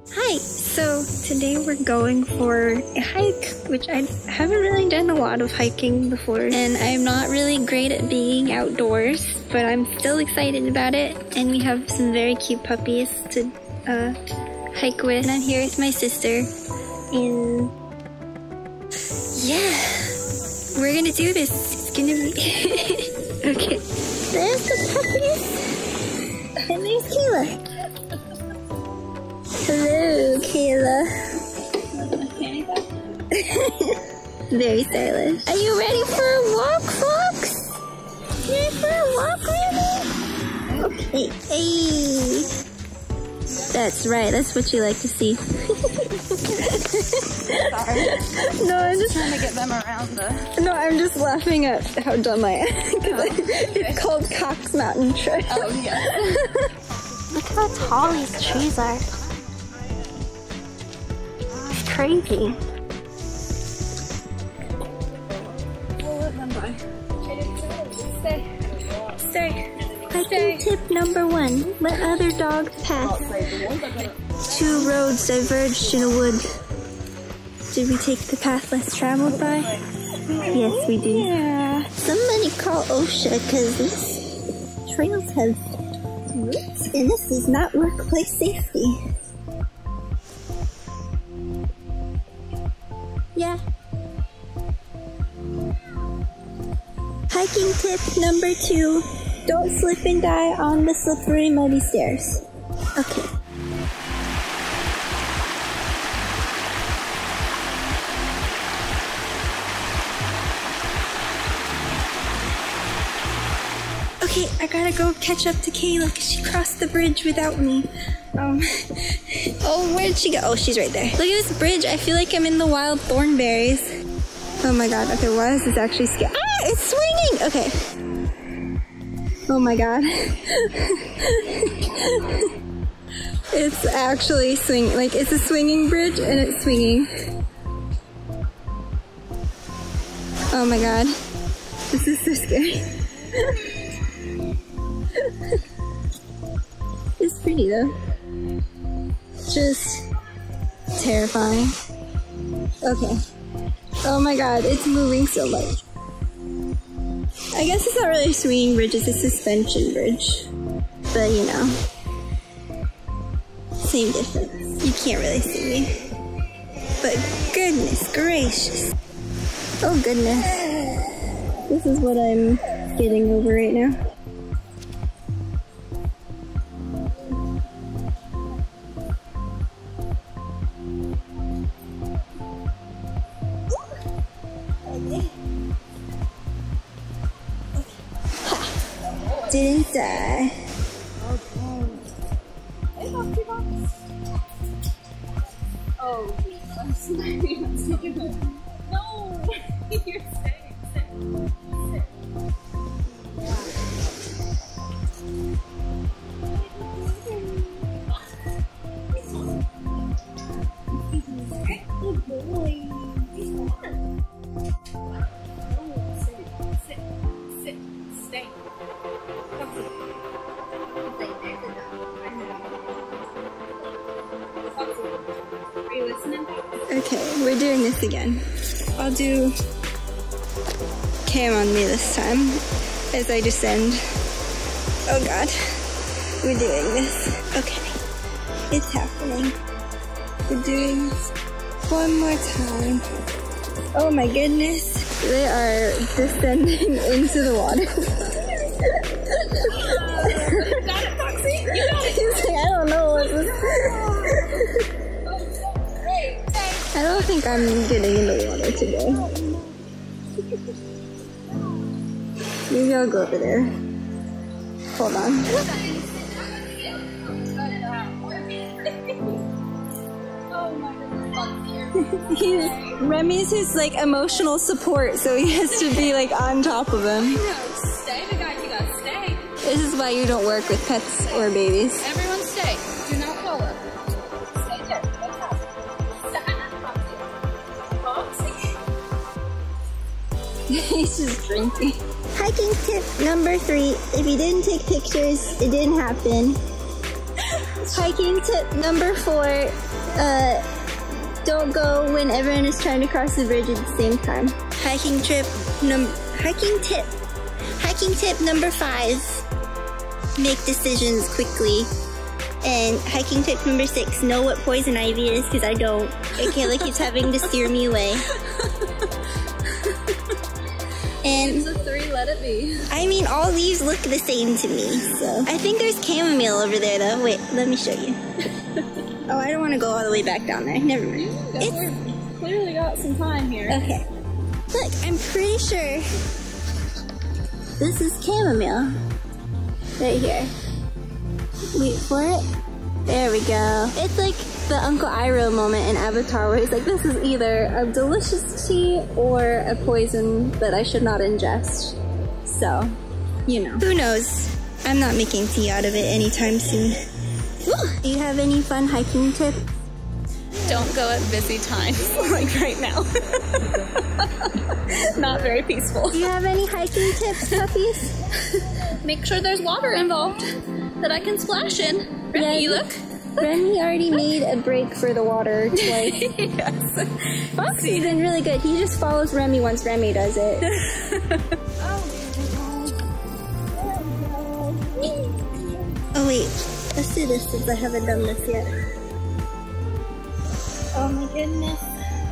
Hi! So today we're going for a hike, which I haven't really done a lot of hiking before, and I'm not really great at being outdoors, but I'm still excited about it. And we have some very cute puppies to hike with. And I'm here with my sister, and yeah, we're gonna do this. It's gonna be okay. There's the puppies, and there's Kayla. Hello, Kayla. Very stylish. Are you ready for a walk, Fox? Ready for a walk, really? Okay. Hey. That's right. That's what you like to see. Sorry. No, I'm just trying to get them around the... No, I'm just laughing at how dumb I am. It's called Cox Mountain Trail. Oh, yeah. Look how tall these trees are. Crazy. We'll let them by. Stay. Hiking tip number 1. Let other dogs pass. 2 roads diverged in a wood. Did we take the path less traveled by? Yes, we did. Yeah. Somebody call OSHA because these trails have roots and this is not workplace safety. Yeah. Hiking tip number 2. Don't slip and die on the slippery muddy stairs. Okay. Okay, I gotta go catch up to Kayla because she crossed the bridge without me. Oh, where'd she go? Oh, she's right there. Look at this bridge. I feel like I'm in the wild thornberries. Oh my god. Okay, why is this actually scary? Ah, it's swinging! Okay. Oh my god. It's actually swinging. Like, it's a swinging bridge and it's swinging. Oh my god. This is so scary. It's pretty though. Just terrifying. Okay. Oh my god, it's moving so much. I guess it's not really a swinging bridge, it's a suspension bridge. But you know, same difference. You can't really see me. But goodness gracious. Oh goodness. This is what I'm getting over right now. Didn't die. Oh, I'm sorry. No! You're safe. Good boy. Sit. Stay. Are you listening? Okay, we're doing this again. I'll do cam on me this time as I descend. Oh god, we're doing this. Okay, it's happening. We're doing this one more time. Oh my goodness, they are descending into the water. You got it, Foxy! You got it! He's like, I don't know what this is. I don't think I'm getting in the water today. Maybe I'll go over there. Hold on. Remy's his like emotional support, so he has to be like on top of him. Stay, the guy, you gotta stay. This is why you don't work with pets or babies. Everyone stay. Do not pull up. Stay there. He's just drinking. Hiking tip number 3. If you didn't take pictures, it didn't happen. Hiking tip number 4, don't go when everyone is trying to cross the bridge at the same time. Hiking tip number 5, make decisions quickly. And hiking tip number 6, know what poison ivy is, because I don't. And Kayla keeps having to steer me away. And the 3, let it be. I mean, all leaves look the same to me, so. I think there's chamomile over there, though. Wait, let me show you. Oh, I don't want to go all the way back down there. Never mind. We've clearly got some time here. Okay. Look, I'm pretty sure this is chamomile. Right here. Wait for it. There we go. It's like the Uncle Iroh moment in Avatar where he's like, this is either a delicious tea or a poison that I should not ingest. So, you know. Who knows? I'm not making tea out of it anytime soon. Do you have any fun hiking tips? Don't go at busy times, like right now. Not very peaceful. Do you have any hiking tips, puppies? Make sure there's water involved that I can splash in. Remy, you look. Remy already made a break for the water twice. Yes. Foxy's been really good. He just follows Remy once Remy does it. Oh wait, let's do this since I haven't done this yet. Oh my goodness.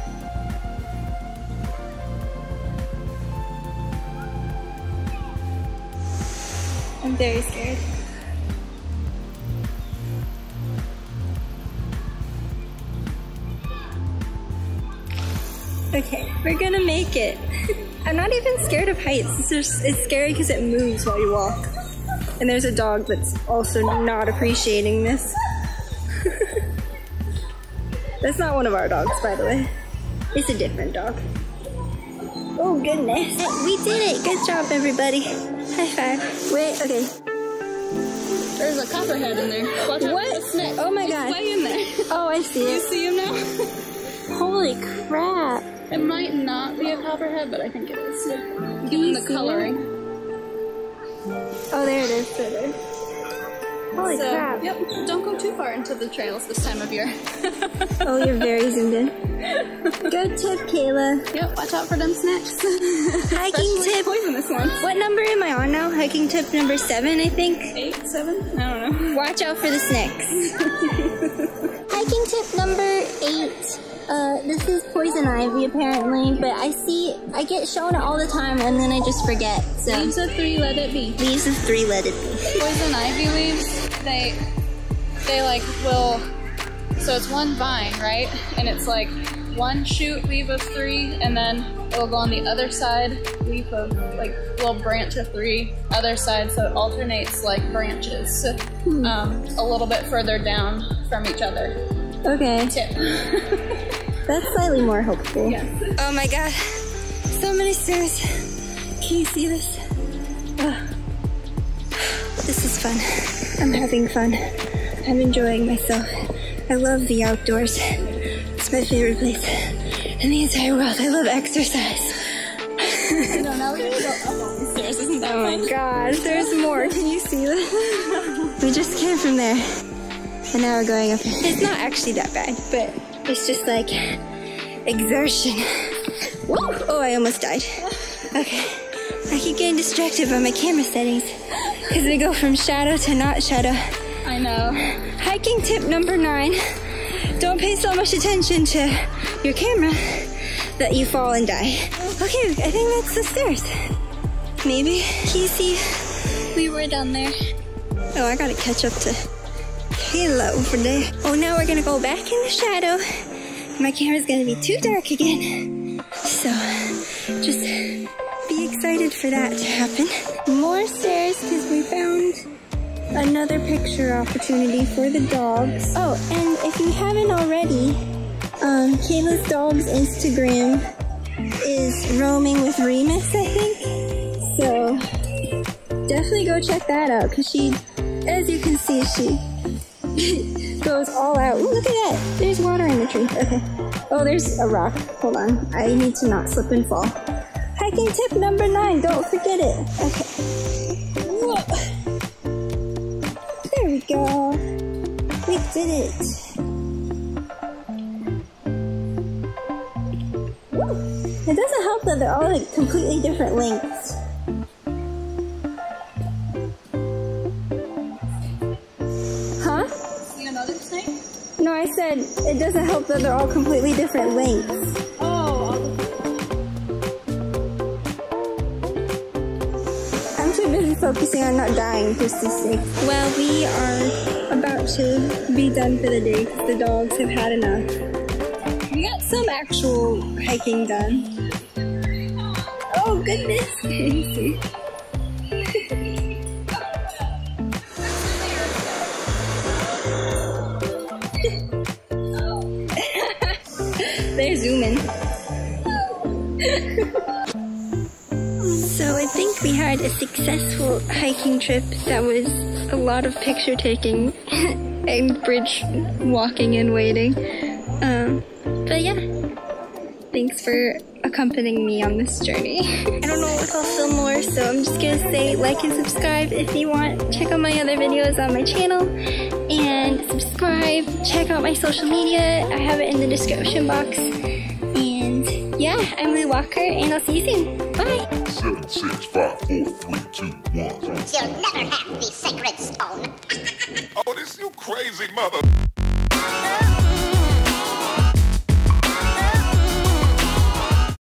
I'm very scared. Okay, we're gonna make it. I'm not even scared of heights. It's scary because it moves while you walk. And there's a dog that's also not appreciating this. That's not one of our dogs, by the way. It's a different dog. Oh goodness. We did it! Good job, everybody. High five. Wait, okay. There's a copperhead in there. Watch out What? for the snake. Oh my He's god. way in there. Oh, I see You it. see him now? Holy crap. It might not be a copperhead, but I think it is. Given the see coloring. Oh, there it is. There it is. Holy crap. Yep, don't go too far into the trails this time of year. Oh, you're very zoomed in. Good tip, Kayla. Yep, watch out for them snakes. Hiking tip. Poisonous ones. What number am I on now? Hiking tip number 7, I think. 8, 7? I don't know. Watch out for the snakes. Hiking tip number 8. This is poison ivy apparently, but I get shown it all the time and then I just forget. So Leaves of 3, let it be. leaves of 3, let it be. Poison ivy leaves, they like will, so it's one vine, right? And it's like one shoot, leaf of 3, and then it'll go on the other side, leaf of, like, little branch of 3, other side, so it alternates like branches, a little bit further down from each other. Okay. Tip. That's slightly more hopeful. Yes. Oh my god. So many stairs. Can you see this? This is fun. I'm having fun. I'm enjoying myself. I love the outdoors. It's my favorite place in the entire world. I love exercise. No, now we're gonna go up all these stairs, isn't that Oh my god, there's more. Can you see that? We just came from there. And now we're going up. It's not actually that bad, but it's just like exertion. Whoa! Oh, I almost died. Okay. I keep getting distracted by my camera settings because we go from shadow to not shadow. I know. Hiking tip number 9. Don't pay so much attention to your camera that you fall and die. Okay, I think that's the stairs. Maybe. Can you see? We were down there. Oh, I gotta catch up to Kayla over there. Oh, now we're gonna go back in the shadow. My camera's gonna be too dark again. So, just be excited for that to happen. More stairs because we found another picture opportunity for the dogs. Oh, and if you haven't already, Kayla's dog's Instagram is roaming with Remus, I think. So, definitely go check that out because she, as you can see, she goes all out. Ooh, look at that. There's water in the tree. Okay. Oh, there's a rock. Hold on. I need to not slip and fall. Hiking tip number 9. Don't forget it. Okay. Whoa. There we go. We did it. It doesn't help that they're all like completely different lengths. Huh? See another snake? No, I said it doesn't help that they're all completely different lengths. I'm too busy focusing on not dying for this sake. Well, we are about to be done for the day because the dogs have had enough. We got some actual hiking done. Oh goodness! They're zooming. So I think we had a successful hiking trip that was a lot of picture taking and bridge walking and waiting. But yeah, thanks for accompanying me on this journey. I don't know if I'll film more, so I'm just gonna say like and subscribe if you want. Check out my other videos on my channel and subscribe. Check out my social media. I have it in the description box. And yeah, I'm Lou Walker and I'll see you soon. Bye! 7, 6, 5, 4, 3, 2, 1. You'll never have the sacred stone. Oh, this you crazy mother.